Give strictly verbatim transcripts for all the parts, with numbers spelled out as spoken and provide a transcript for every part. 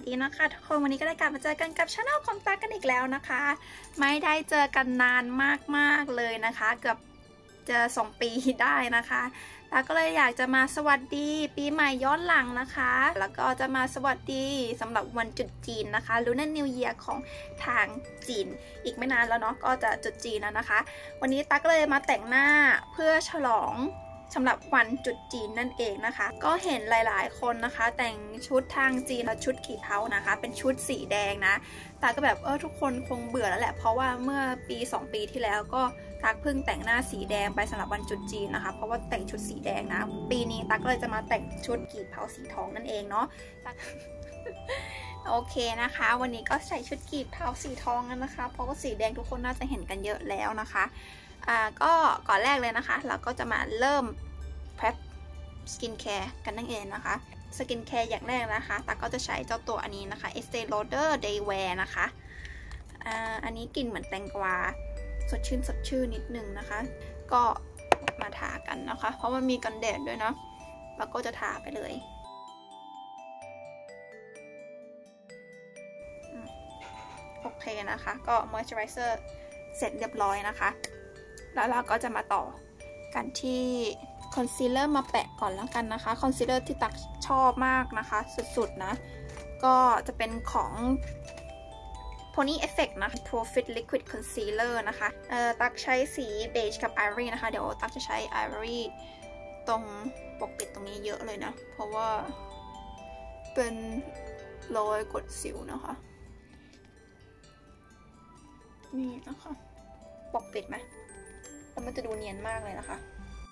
ดีนะคะทุกคนวันนี้ก็ได้กลับมาเจอกันกับช่องของตากันอีกแล้วนะคะไม่ได้เจอกันนานมากๆเลยนะคะเกือบจะสองปีได้นะคะตาก็เลยอยากจะมาสวัสดีปีใหม่ย้อนหลังนะคะแล้วก็จะมาสวัสดีสำหรับวันจุดจีนนะคะLunar New Yearของทางจีนอีกไม่นานแล้วเนาะก็จะจุดจีนแล้วนะคะวันนี้ตาก็เลยมาแต่งหน้าเพื่อฉลองสำหรับวันจุดจีนนั่นเองนะคะก็เห็นหลายๆคนนะคะแต่งชุดทางจีนและชุดขี่เผานะคะเป็นชุดสีแดงนะตาก็แบบเออทุกคนคงเบื่อแล้วแหละเพราะว่าเมื่อปีสองปีที่แล้วก็ตักเพิ่งแต่งหน้าสีแดงไปสำหรับวันจุดจีนนะคะเพราะว่าแต่งชุดสีแดงนะปีนี้ตักก็เลยจะมาแต่งชุดขี่เผาสีทองนั่นเองเนาะ โอเคนะคะวันนี้ก็ใส่ชุดกีบเผาสีทองกันนะคะเพราะว่าสีแดงทุกคนน่าจะเห็นกันเยอะแล้วนะคะอ่าก็ก่อนแรกเลยนะคะเราก็จะมาเริ่ม prep skin care กันนั่นเองนะคะ skin care อย่างแรกนะคะตั๊กก็จะใช้เจ้าตัวอันนี้นะคะ Estee Lauder Day Wear นะคะอ่าอันนี้กลิ่นเหมือนแตงกวาสดชื่นสดชื่นนิดนึงนะคะก็มาทากันนะคะเพราะมันมีกันแดดด้วยเนาะแล้วก็จะทาไปเลยโอเคนะคะก็ moisturizer เสร็จเรียบร้อยนะคะแล้วเราก็จะมาต่อกันที่คอนซีลเลอร์มาแปะก่อนแล้วกันนะคะคอนซีลเลอร์ที่ตักชอบมากนะคะสุดๆนะก็จะเป็นของ Pony Effect นะ Profit Liquid Concealer นะคะเอ่อตักใช้สีเบจกับ Ivory นะคะเดี๋ยวตักจะใช้ Ivory ตรงปกปิดตรงนี้เยอะเลยนะเพราะว่าเป็นรอยกดสิวนะคะนี่นะคะปกปิดไหมแล้วมันจะดูเนียนมากเลยนะคะ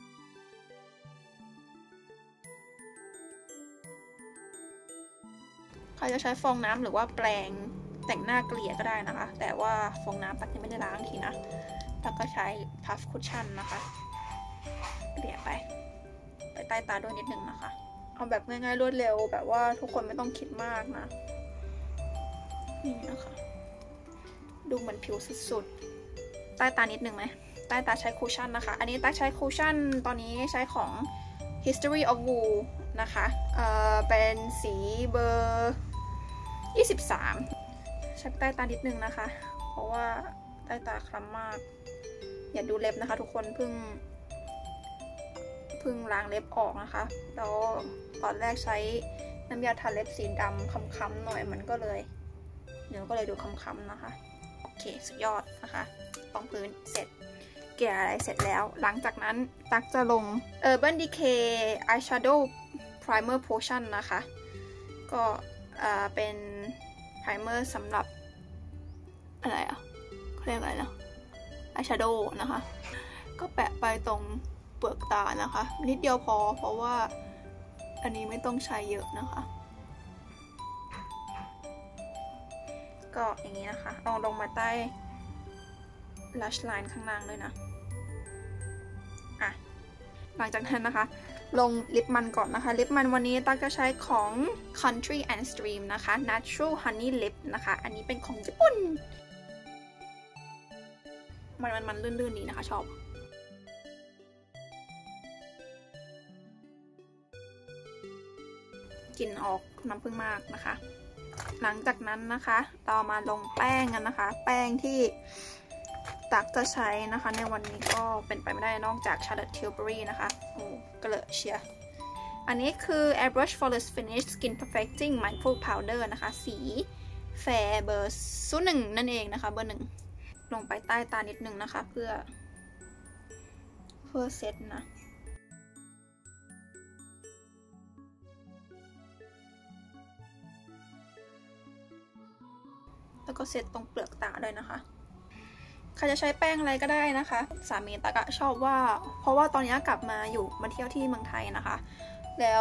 ใครจะใช้ฟองน้ำหรือว่าแปรงแต่งหน้าเกลี่ยก็ได้นะคะแต่ว่าฟองน้ำตักยังไม่ได้ล้างทีนะแล้วก็ใช้พัฟคุชชั่นนะคะเกลี่ยไปไปใต้ตาด้วยนิดนึงนะคะเอาแบบง่ายๆรวดเร็วแบบว่าทุกคนไม่ต้องคิดมากนะนี่นะคะดูเหมือนผิวสุดๆใต้ตานิดนึงไหมใต้ตาใช้คุชชั่นนะคะอันนี้ตักใช้คุชชั่นตอนนี้ใช้ของ History of Woo นะคะเอ่อเป็นสีเบอร์ยี่สิบสามใช้ใต้ตานิดนึงนะคะเพราะว่าใต้ตาคล้ำมากอย่าดูเล็บนะคะทุกคนเพิ่งเพิ่งล้างเล็บออกนะคะแล้วตอนแรกใช้น้ำยาทาเล็บสีดำค้ำๆหน่อยมันก็เลยเดี๋ยวก็เลยดูค้ำๆนะคะโอเคสุดยอดนะคะรองพื้นเสร็จเกลี่ยอะไรเสร็จแล้วหลังจากนั้นตักจะลง Urban Decay Eyeshadow Primer Potion นะคะก็เป็น primer สำหรับอะไรอ่ะเขาเรียกอะไรนะ eyeshadow นะคะก็แปะไปตรงเปลือกตานะคะนิดเดียวพอเพราะว่าอันนี้ไม่ต้องใช้เยอะนะคะก็อย่างนี้นะคะลองลงมาใต้ lash line ข้างล่างด้วยนะอ่ะหลังจากนั้นนะคะลงลิปมันก่อนนะคะลิปมันวันนี้ตั๊กจะใช้ของ Country and Stream นะคะ Natural Honey Lip นะคะอันนี้เป็นของญี่ปุ่นมันมันมันลื่นๆดีนะคะชอบกลิ่นออกน้ำผึ้งมากนะคะหลังจากนั้นนะคะเรามาลงแป้งกันนะคะแป้งที่ตักจะใช้นะคะในวันนี้ก็เป็นไปไม่ได้นอกจาก Charlotte Tilbury นะคะโอ้กระเลอะเชียอันนี้คือ Airbrush Flawless Finish Skin Perfecting Mindful Powder นะคะสีแฟร์เบอร์ศูนย์หนึ่งนั่นเองนะคะเบอร์หนึ่งลงไปใต้ตานิดนึงนะคะเพื่อเพื่อเซตนะแล้วก็เซตตรงเปลือกตาด้วยนะคะใครจะใช้แป้งอะไรก็ได้นะคะสามีตากะชอบว่าเพราะว่าตอนนี้กลับมาอยู่มาเที่ยวที่เมืองไทยนะคะแล้ว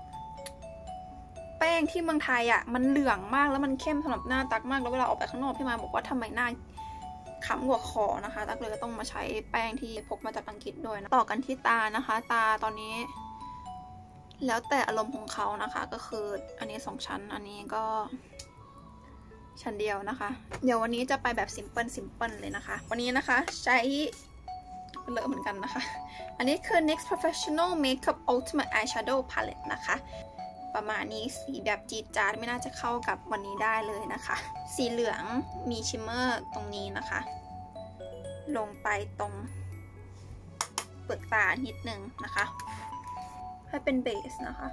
แป้งที่เมืองไทยอ่ะมันเหลืองมากแล้วมันเข้มสำหรับหน้าตักมากแล้วเวลาออกไปข้างนอกพี่มาบอกว่าทำไมหน้าขำกว่าคอนะคะตักเลยต้องมาใช้แป้งที่พกมาจากอังกฤษด้วยนะต่อกันที่ตานะคะตาตอนนี้แล้วแต่อารมณ์ของเขานะคะก็คืออันนี้สองชั้นอันนี้ก็ชั้นเดียวนะคะเดี๋ยววันนี้จะไปแบบซิมเพิลซิมเพิลเลยนะคะวันนี้นะคะใช้เลอะเหมือนกันนะคะอันนี้คือ NYX Professional Makeup Ultimate Eyeshadow Palette นะคะประมาณนี้สีแบบจี๊ดจ๊าดไม่น่าจะเข้ากับวันนี้ได้เลยนะคะสีเหลืองมีชิมเมอร์ตรงนี้นะคะลงไปตรงเปลือกตานิดนึงนะคะให้เป็นเบสนะคะ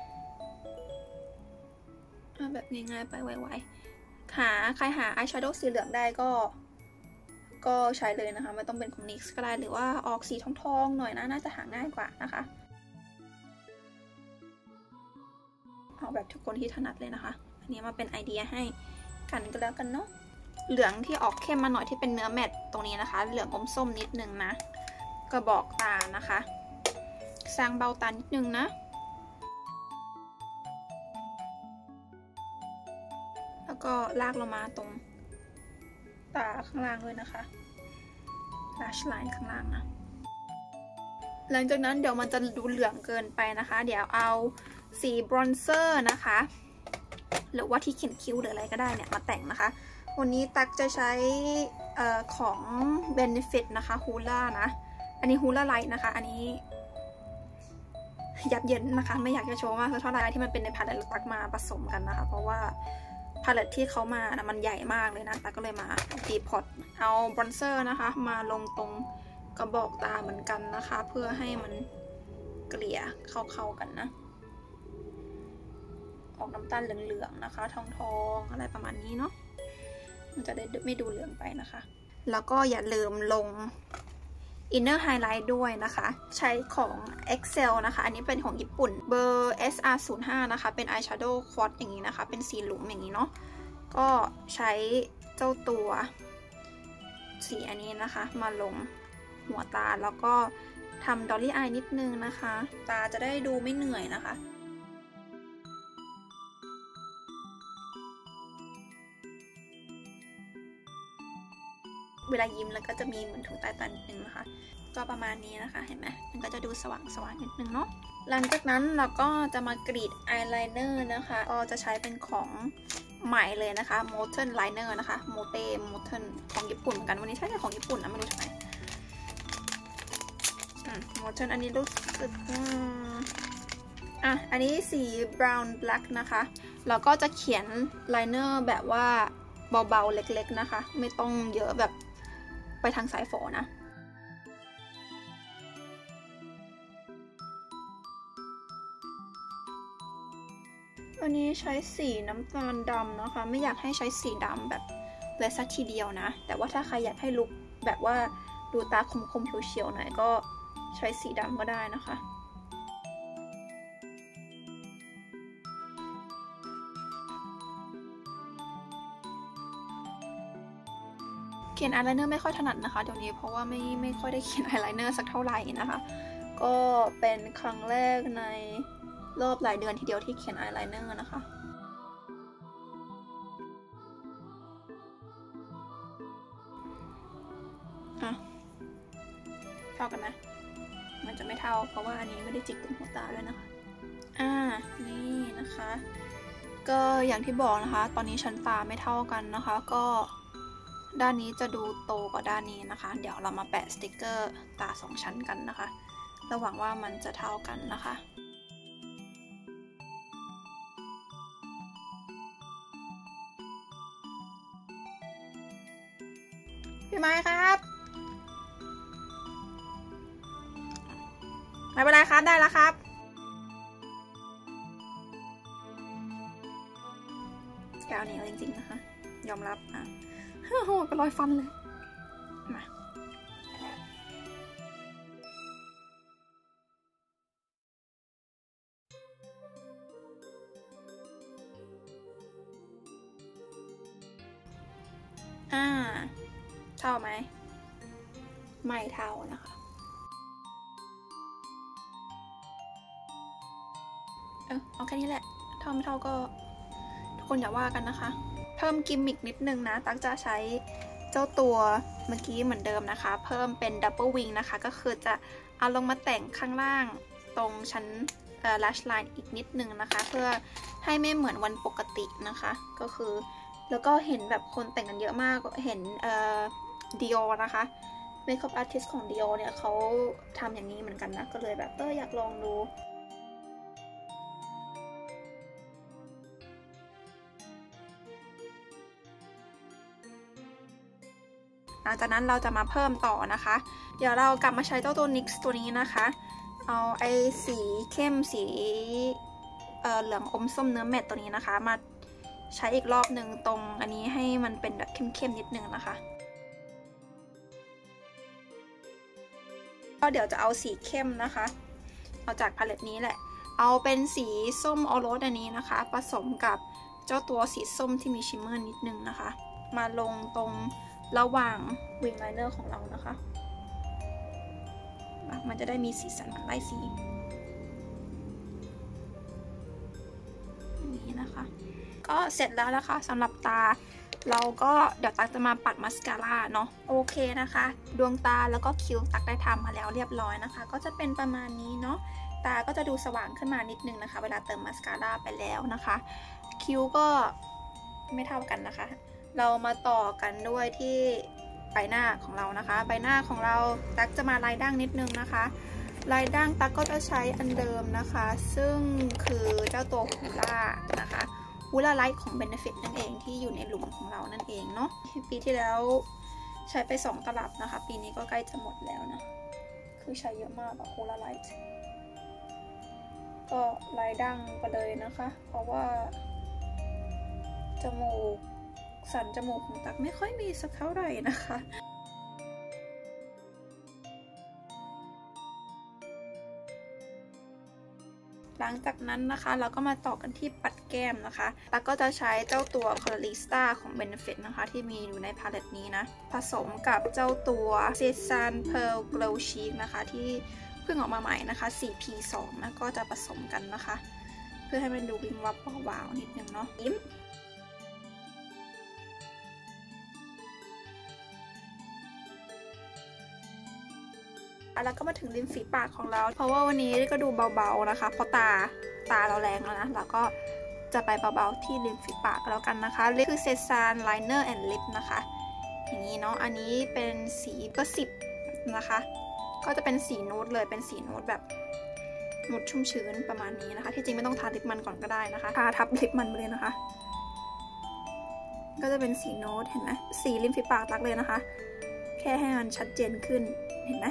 แบบง่ายๆไปไวๆหาใครหาอายแชโดว์สีเหลืองได้ก็ก็ใช้เลยนะคะไม่ต้องเป็นของ นิกซ์ ก็ได้หรือว่าออกสีทองๆหน่อยนะน่าจะหาง่ายกว่านะคะเอาแบบทุกคนที่ถนัดเลยนะคะอันนี้มาเป็นไอเดียให้กันก็แล้วกันเนาะเหลืองที่ออกเข้มมาหน่อยที่เป็นเนื้อแมตต์ตรงนี้นะคะเหลืองอมส้มนิดนึงนะกระบอกตานะคะสร้างเบ้าตานิดนึงนะแล้วก็ลากลงมาตรงตาข้างล่างด้วยนะคะlash line ข้างล่างนะหลังจากนั้นเดี๋ยวมันจะดูเหลืองเกินไปนะคะเดี๋ยวเอาสีบรอนเซอร์นะคะหรือว่าที่เขียนคิ้วหรืออะไรก็ได้เนี่ยมาแต่งนะคะวันนี้ตักจะใช้เอ่อของ Benefit นะคะ Hoola นะอันนี้ Hoola Light นะคะอันนี้ยับเยินนะคะไม่อยากจะโชว์มากเท่าไหร่ที่มันเป็นในพาเลตตักมาผสมกันนะคะเพราะว่าพาเลตที่เขามานะมันใหญ่มากเลยนะตักก็เลยมาตีพอตเอาบรอนเซอร์นะคะมาลงตรงกระบอกตาเหมือนกันนะคะเพื่อให้มันเกลี่ยเข้าๆกันนะออกน้ำตาลเหลืองๆนะคะทองๆอะไรประมาณนี้เนาะมันจะได้ไม่ดูเหลืองไปนะคะแล้วก็อย่าลืมลง Inner Highlight ด้วยนะคะใช้ของ เอ็กเซล นะคะอันนี้เป็นของญี่ปุ่นเบอร์ เอส อาร์ ศูนย์ห้า นะคะเป็น Eyeshadow Quad อย่างนี้นะคะเป็นสีหลุมอย่างนี้เนาะก็ใช้เจ้าตัวสีอันนี้นะคะมาลงหัวตาแล้วก็ทำ Dolly Eye นิดนึงนะคะตาจะได้ดูไม่เหนื่อยนะคะเวลายิ้มแล้วก็จะมีเหมือนถุงใต้ตานิดนึงนะคะก็ประมาณนี้นะคะเห็นไหมมันก็จะดูสว่างสว่างนิดนึงเนาะหลังจากนั้นเราก็จะมากรีดอายไลเนอร์นะคะก็จะใช้เป็นของใหม่เลยนะคะ Molten Liner นะคะ Mote Molten ของญี่ปุ่นเหมือนกันวันนี้ใช่ของญี่ปุ่นนะไม่รู้ทำไมอืม Molten อันนี้รู้สึกอ่ะอันนี้สี brown black นะคะแล้วก็จะเขียนไลเนอร์แบบว่าเบาๆเล็กๆนะคะไม่ต้องเยอะแบบไปทางสายฝอนะวันนี้ใช้สีน้ำตาลดำนะคะไม่อยากให้ใช้สีดำแบบเลยสักทีเดียวนะแต่ว่าถ้าใครอยากให้ลุคแบบว่าดูตาคมๆเฉียวๆหน่อยก็ใช้สีดำก็ได้นะคะเขียนอายไลเนอร์ไม่ค่อยถนัดนะคะเดี๋ยวนี้เพราะว่าไม่ไม่ค่อยได้เขียนอายไลเนอร์สักเท่าไหร่นะคะก็เป็นครั้งแรกในรอบหลายเดือนทีเดียวที่เขียนอายไลเนอร์นะคะอ่ะเท่ากันนะมันจะไม่เท่าเพราะว่าอันนี้ไม่ได้จิกตรงหัวตาด้วยนะคะอ่านี่นะคะก็อย่างที่บอกนะคะตอนนี้ชั้นตาไม่เท่ากันนะคะก็ด้านนี้จะดูโตกว่าด้านนี้นะคะเดี๋ยวเรามาแปะสติกเกอร์ตาสองชั้นกันนะคะระหวังว่ามันจะเท่ากันนะคะพี่ไม้ครับไม่เป็นไรครับได้แล้วครับกาวเหนียวจริงๆนะคะยอมรับอ่ะโอ้โหเป็นรอยฟันเลยมาอ่าเท่าไหมไม่เท่านะคะเออเอาแค่นี้แหละเท่าไม่เท่าก็ทุกคนอย่าว่ากันนะคะเพิ่มกิมมิกนิดนึงนะตั๊กจะใช้เจ้าตัวเมื่อกี้เหมือนเดิมนะคะเพิ่มเป็นดับเบิลวิงนะคะก็คือจะเอาลงมาแต่งข้างล่างตรงชั้นเอ่อ lash line อีกนิดนึงนะคะเพื่อให้ไม่เหมือนวันปกตินะคะก็คือแล้วก็เห็นแบบคนแต่งกันเยอะมากเห็นเอ่อ Dior นะคะเมคอัพอาร์ติสต์ของ Dior เนี่ยเขาทำอย่างนี้เหมือนกันนะก็เลยแบบเอออยากลองดูลังจากนั้นเราจะมาเพิ่มต่อนะคะเดี๋ยวเรากลับมาใช้เจ้าตัว นิกซ์ ตัวนี้นะคะเอาไอ้สีเข้มสีเอ่อเหลืองอมส้มเนื้อแมตต์ตัวนี้นะคะมาใช้อีกรอบหนึ่งตรงอันนี้ให้มันเป็นแบบเข้มๆนิดนึงนะคะก็เดี๋ยวจะเอาสีเข้มนะคะเอาจากพาเลตนี้แหละเอาเป็นสีส้มออโรสอันนี้นะคะผสมกับเจ้าตัวสีส้มที่มีชิมเมอร์นิดนึงนะคะมาลงตรงระหว่างวิงไลเนอร์ของเรานะคะมันจะได้มีสีสันไล่สีนี้นะคะก็เสร็จแล้วนะคะสำหรับตาเราก็เดี๋ยวตักจะมาปัดมัสคาร่าเนาะโอเคนะคะดวงตาแล้วก็คิ้วตักได้ทำมาแล้วเรียบร้อยนะคะก็จะเป็นประมาณนี้เนาะตาก็จะดูสว่างขึ้นมานิดนึงนะคะเวลาเติมมัสคาร่าไปแล้วนะคะคิ้วก็ไม่เท่ากันนะคะเรามาต่อกันด้วยที่ใบหน้าของเรานะคะใบหน้าของเราตักจะมาลายด่างนิดนึงนะคะลายด่างตักก็จะใช้อันเดิมนะคะซึ่งคือเจ้าตัวฮูล่านะคะฮูล่าไลท์ของ Benefit นั่นเองที่อยู่ในหลุมของเรานั่นเองเนาะปีที่แล้วใช้ไปสองตลับนะคะปีนี้ก็ใกล้จะหมดแล้วนะคือใช้เยอะมากอะฮูล่าไลท์ก็ลายด่างไปเลยนะคะเพราะว่าจมูกสันจมูกของตักไม่ค่อยมีสักเท่าไหร่นะคะหลังจากนั้นนะคะเราก็มาต่อกันที่ปัดแก้มนะคะตักก็จะใช้เจ้าตัว Colorista ของ Benefit นะคะที่มีอยู่ในพาเลตนี้นะผสมกับเจ้าตัว Cezanne Pearl Glow Cheek นะคะที่เพิ่งออกมาใหม่นะคะ โฟร์ พี ทู นะก็จะผสมกันนะคะเพื่อให้มันดูวิงวับวาวๆนิดนึงเนาะยิ้มแล้วก็มาถึงริมฝีปากของเราเพราะว่าวันนี้ก็ดูเบาๆนะคะเพราะตาตาเราแรงแล้วนะเราก็จะไปเบาๆที่ริมฝีปากแล้วกันนะคะนี่คือ Cezanne Liner and Lip นะคะอย่างนี้เนาะอันนี้เป็นสีเบอร์สิบนะคะก็จะเป็นสีนูดเลยเป็นสีนูดแบบนูดชุ่มชื้นประมาณนี้นะคะที่จริงไม่ต้องทาลิปมันก่อนก็ได้นะคะทาทับลิปมันไปเลยนะคะก็จะเป็นสีนูดเห็นไหมสีริมฝีปากตักเลยนะคะแค่ให้มันชัดเจนขึ้นเห็นไหม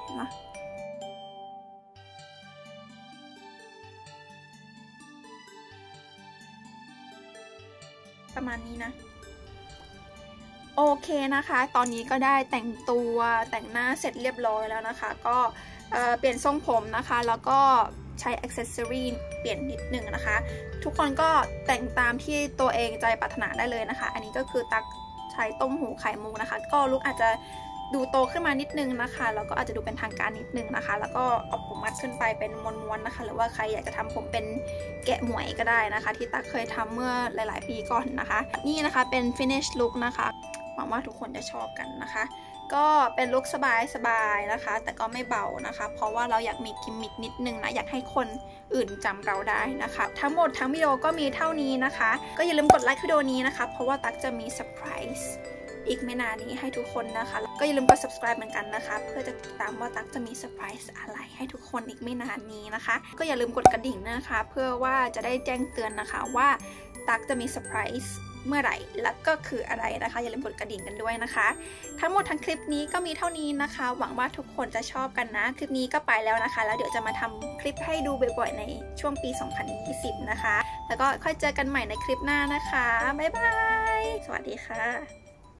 ประมาณนี้นะโอเคนะคะตอนนี้ก็ได้แต่งตัวแต่งหน้าเสร็จเรียบร้อยแล้วนะคะก็เอ่อเปลี่ยนทรงผมนะคะแล้วก็ใช้อ็อกเซสซอรี่เปลี่ยนนิดนึงนะคะทุกคนก็แต่งตามที่ตัวเองใจปรารถนาได้เลยนะคะอันนี้ก็คือตักใช้ต้มหูไข่มุกนะคะก็ลุคอาจจะดูโตขึ้นมานิดนึงนะคะแล้วก็อาจจะดูเป็นทางการนิดนึงนะคะแล้วก็เอาผมมัดขึ้นไปเป็นม้วนๆนะคะหรือว่าใครอยากจะทำผมเป็นแกะหมวยก็ได้นะคะที่ตั๊กเคยทำเมื่อหลายๆปีก่อนนะคะนี่นะคะเป็น finish look นะคะหวังว่าทุกคนจะชอบกันนะคะก็เป็นลุคสบายๆนะคะแต่ก็ไม่เบานะคะเพราะว่าเราอยากมีกิมมิคนิดนึงนะอยากให้คนอื่นจำเราได้นะคะทั้งหมดทั้งวิดีโอก็มีเท่านี้นะคะก็อย่าลืมกดไลค์วิดีโอนี้นะคะเพราะว่าตั๊กจะมีเซอร์ไพรส์อีกไม่นานนี้ให้ทุกคนนะคะก็อย่าลืมกด subscribe เหมือนกันนะคะเพื่อจะติดตามว่าตั๊กจะมีเซอร์ไพรส์อะไรให้ทุกคนอีกไม่นานนี้นะคะก็อย่าลืมกดกระดิ่งนะคะเพื่อว่าจะได้แจ้งเตือนนะคะว่าตั๊กจะมีเซอร์ไพรส์เมื่อไหร่และก็คืออะไรนะคะอย่าลืมกดกระดิ่งกันด้วยนะคะทั้งหมดทั้งคลิปนี้ก็มีเท่านี้นะคะหวังว่าทุกคนจะชอบกันนะคลิปนี้ก็ไปแล้วนะคะแล้วเดี๋ยวจะมาทำคลิปให้ดูบ่อยๆในช่วงปีสองพันยี่สิบนะคะแล้วก็ค่อยเจอกันใหม่ในคลิปหน้านะคะบ๊ายบายสวัสดีค่ะ